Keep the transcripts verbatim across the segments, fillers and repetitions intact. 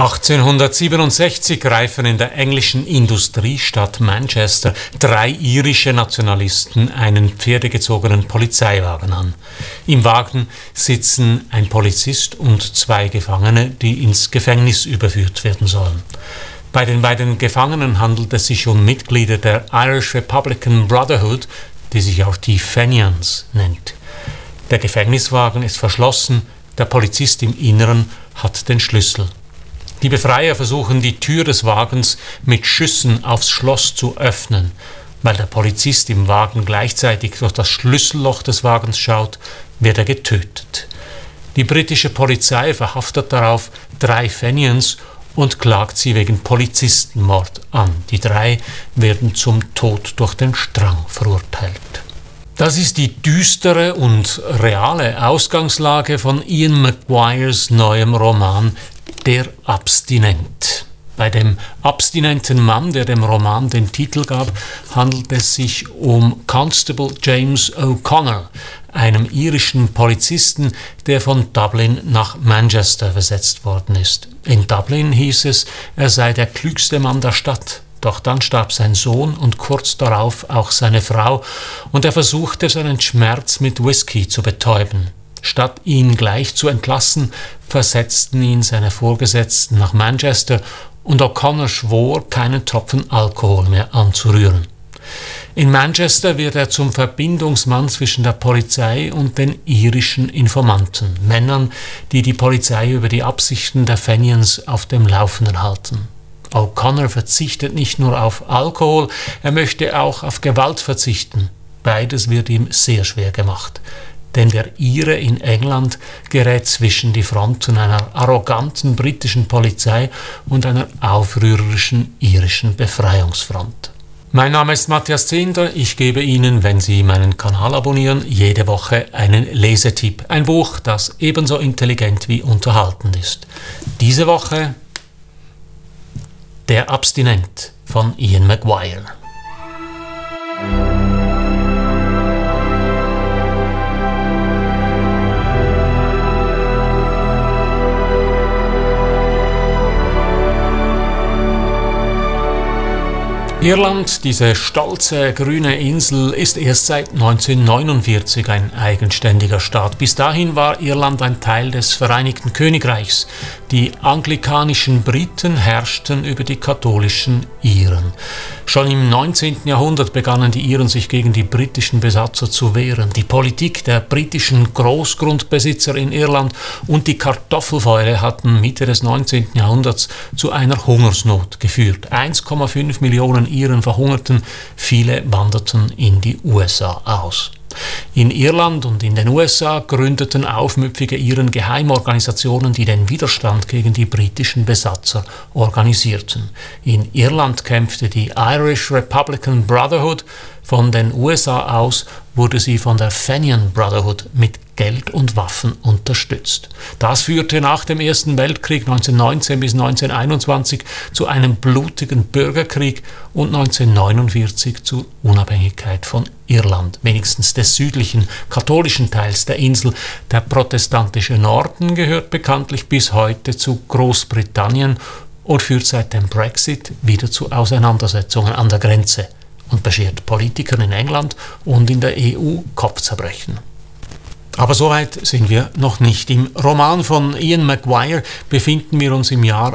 achtzehnhundertsiebenundsechzig greifen in der englischen Industriestadt Manchester drei irische Nationalisten einen pferdegezogenen Polizeiwagen an. Im Wagen sitzen ein Polizist und zwei Gefangene, die ins Gefängnis überführt werden sollen. Bei den beiden Gefangenen handelt es sich um Mitglieder der Irish Republican Brotherhood, die sich auch die Fenians nennt. Der Gefängniswagen ist verschlossen, der Polizist im Inneren hat den Schlüssel. Die Befreier versuchen, die Tür des Wagens mit Schüssen aufs Schloss zu öffnen. Weil der Polizist im Wagen gleichzeitig durch das Schlüsselloch des Wagens schaut, wird er getötet. Die britische Polizei verhaftet darauf drei Fenians und klagt sie wegen Polizistenmord an. Die drei werden zum Tod durch den Strang verurteilt. Das ist die düstere und reale Ausgangslage von Ian McGuires neuem Roman Der Abstinent. Bei dem abstinenten Mann, der dem Roman den Titel gab, handelt es sich um Constable James O'Connor, einem irischen Polizisten, der von Dublin nach Manchester versetzt worden ist. In Dublin hieß es, er sei der klügste Mann der Stadt. Doch dann starb sein Sohn und kurz darauf auch seine Frau, und er versuchte, seinen Schmerz mit Whisky zu betäuben. Statt ihn gleich zu entlassen, versetzten ihn seine Vorgesetzten nach Manchester, und O'Connor schwor, keinen Tropfen Alkohol mehr anzurühren. In Manchester wird er zum Verbindungsmann zwischen der Polizei und den irischen Informanten, Männern, die die Polizei über die Absichten der Fenians auf dem Laufenden halten. O'Connor verzichtet nicht nur auf Alkohol, er möchte auch auf Gewalt verzichten. Beides wird ihm sehr schwer gemacht. Denn der Ire in England gerät zwischen die Fronten einer arroganten britischen Polizei und einer aufrührerischen irischen Befreiungsfront. Mein Name ist Matthias Zehnder, ich gebe Ihnen, wenn Sie meinen Kanal abonnieren, jede Woche einen Lesetipp. Ein Buch, das ebenso intelligent wie unterhaltend ist. Diese Woche Der Abstinent von Ian McGuire. Irland, diese stolze grüne Insel, ist erst seit neunzehnhundertneunundvierzig ein eigenständiger Staat. Bis dahin war Irland ein Teil des Vereinigten Königreichs. Die anglikanischen Briten herrschten über die katholischen Iren. Schon im neunzehnten Jahrhundert begannen die Iren sich gegen die britischen Besatzer zu wehren. Die Politik der britischen Großgrundbesitzer in Irland und die Kartoffelfäule hatten Mitte des neunzehnten Jahrhunderts zu einer Hungersnot geführt. eins Komma fünf Millionen Iren verhungerten, viele wanderten in die U S A aus. In Irland und in den U S A gründeten aufmüpfige Iren Geheimorganisationen, die den Widerstand gegen die britischen Besatzer organisierten. In Irland kämpfte die Irish Republican Brotherhood, von den U S A aus wurde sie von der Fenian Brotherhood mit Geld und Waffen unterstützt. Das führte nach dem Ersten Weltkrieg neunzehnhundertneunzehn bis neunzehnhunderteinundzwanzig zu einem blutigen Bürgerkrieg und neunzehnhundertneunundvierzig zur Unabhängigkeit von Irland, wenigstens des südlichen katholischen Teils der Insel. Der protestantische Norden gehört bekanntlich bis heute zu Großbritannien und führt seit dem Brexit wieder zu Auseinandersetzungen an der Grenze und beschert Politikern in England und in der E U Kopfzerbrechen. Aber soweit sind wir noch nicht. Im Roman von Ian McGuire befinden wir uns im Jahr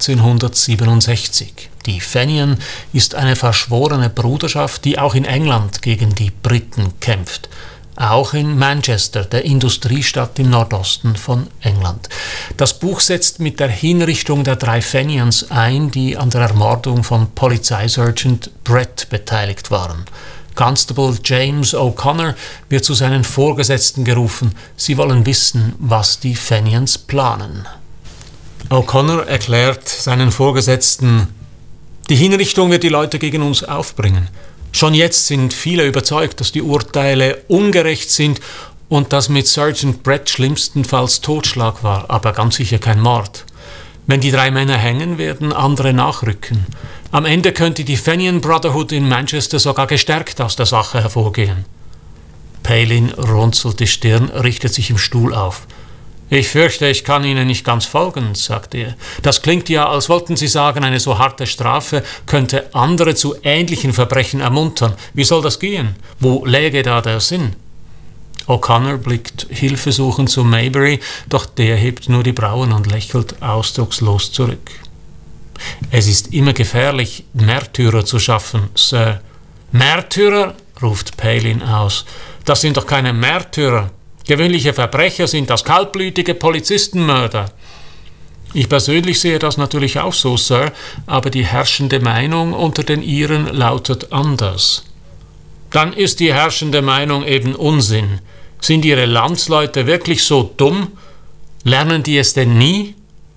achtzehnhundertsiebenundsechzig. Die Fenian ist eine verschworene Bruderschaft, die auch in England gegen die Briten kämpft. Auch in Manchester, der Industriestadt im Nordosten von England. Das Buch setzt mit der Hinrichtung der drei Fenians ein, die an der Ermordung von Polizeisergeant Brett beteiligt waren. Constable James O'Connor wird zu seinen Vorgesetzten gerufen. Sie wollen wissen, was die Fenians planen. O'Connor erklärt seinen Vorgesetzten: Die Hinrichtung wird die Leute gegen uns aufbringen. Schon jetzt sind viele überzeugt, dass die Urteile ungerecht sind und dass mit Sergeant Brett schlimmstenfalls Totschlag war, aber ganz sicher kein Mord. Wenn die drei Männer hängen, werden andere nachrücken. Am Ende könnte die Fenian Brotherhood in Manchester sogar gestärkt aus der Sache hervorgehen. Palin runzelt die Stirn, richtet sich im Stuhl auf. »Ich fürchte, ich kann Ihnen nicht ganz folgen«, sagte er. »Das klingt ja, als wollten Sie sagen, eine so harte Strafe könnte andere zu ähnlichen Verbrechen ermuntern. Wie soll das gehen? Wo läge da der Sinn?« O'Connor blickt hilfesuchend zu Maybury, doch der hebt nur die Brauen und lächelt ausdruckslos zurück. »Es ist immer gefährlich, Märtyrer zu schaffen, Sir.« »Märtyrer?« ruft Palin aus. »Das sind doch keine Märtyrer. Gewöhnliche Verbrecher sind das kaltblütige Polizistenmörder.« »Ich persönlich sehe das natürlich auch so, Sir, aber die herrschende Meinung unter den Iren lautet anders.« »Dann ist die herrschende Meinung eben Unsinn. Sind Ihre Landsleute wirklich so dumm? Lernen die es denn nie?«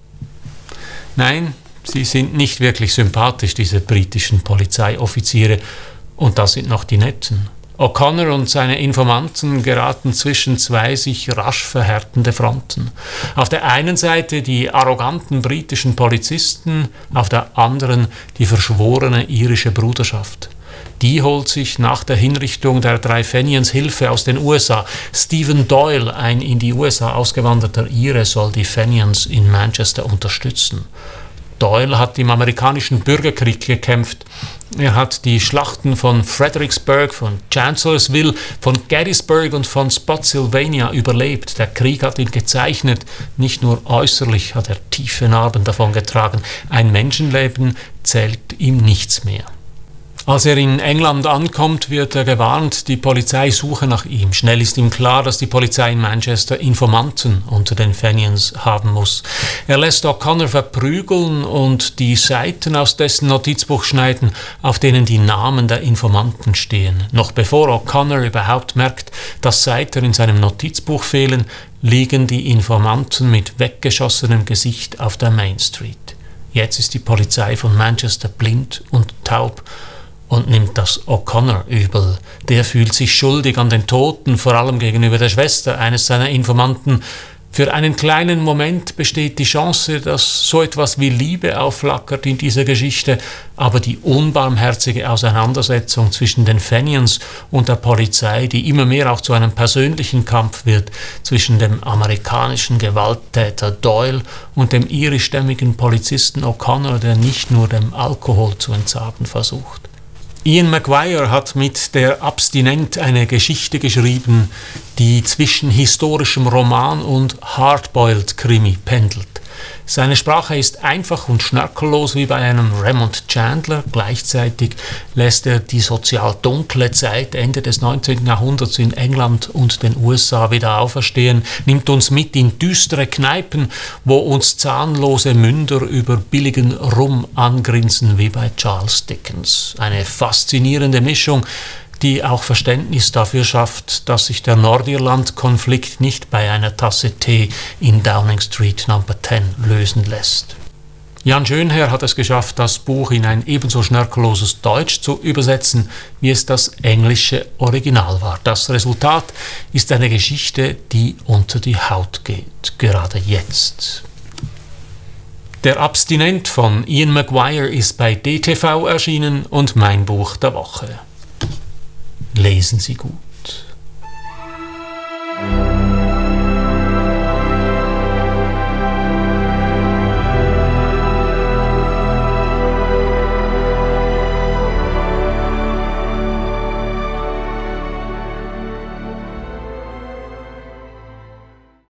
Nein, sie sind nicht wirklich sympathisch, diese britischen Polizeioffiziere, und das sind noch die Netten. O'Connor und seine Informanten geraten zwischen zwei sich rasch verhärtende Fronten. Auf der einen Seite die arroganten britischen Polizisten, auf der anderen die verschworene irische Bruderschaft. Die holt sich nach der Hinrichtung der drei Fenians Hilfe aus den U S A. Stephen Doyle, ein in die U S A ausgewanderter Ire, soll die Fenians in Manchester unterstützen. Doyle hat im amerikanischen Bürgerkrieg gekämpft. Er hat die Schlachten von Fredericksburg, von Chancellorsville, von Gettysburg und von Spotsylvania überlebt. Der Krieg hat ihn gezeichnet. Nicht nur äußerlich hat er tiefe Narben davongetragen. Ein Menschenleben zählt ihm nichts mehr. Als er in England ankommt, wird er gewarnt, die Polizei suche nach ihm. Schnell ist ihm klar, dass die Polizei in Manchester Informanten unter den Fenians haben muss. Er lässt O'Connor verprügeln und die Seiten aus dessen Notizbuch schneiden, auf denen die Namen der Informanten stehen. Noch bevor O'Connor überhaupt merkt, dass Seiten in seinem Notizbuch fehlen, liegen die Informanten mit weggeschossenem Gesicht auf der Main Street. Jetzt ist die Polizei von Manchester blind und taub und nimmt das O'Connor übel. Der fühlt sich schuldig an den Toten, vor allem gegenüber der Schwester eines seiner Informanten. Für einen kleinen Moment besteht die Chance, dass so etwas wie Liebe aufflackert in dieser Geschichte, aber die unbarmherzige Auseinandersetzung zwischen den Fenians und der Polizei, die immer mehr auch zu einem persönlichen Kampf wird, zwischen dem amerikanischen Gewalttäter Doyle und dem irischstämmigen Polizisten O'Connor, der nicht nur dem Alkohol zu entsagen versucht. Ian McGuire hat mit Der Abstinent eine Geschichte geschrieben, die zwischen historischem Roman und Hardboiled-Krimi pendelt. Seine Sprache ist einfach und schnörkellos wie bei einem Raymond Chandler. Gleichzeitig lässt er die sozial dunkle Zeit Ende des neunzehnten Jahrhunderts in England und den U S A wieder auferstehen, nimmt uns mit in düstere Kneipen, wo uns zahnlose Münder über billigen Rum angrinsen wie bei Charles Dickens. Eine faszinierende Mischung, die auch Verständnis dafür schafft, dass sich der Nordirland-Konflikt nicht bei einer Tasse Tee in Downing Street Number zehn lösen lässt. Jan Schönherr hat es geschafft, das Buch in ein ebenso schnörkelloses Deutsch zu übersetzen, wie es das englische Original war. Das Resultat ist eine Geschichte, die unter die Haut geht, gerade jetzt. Der Abstinent von Ian McGuire ist bei D T V erschienen und mein Buch der Woche. Lesen Sie gut.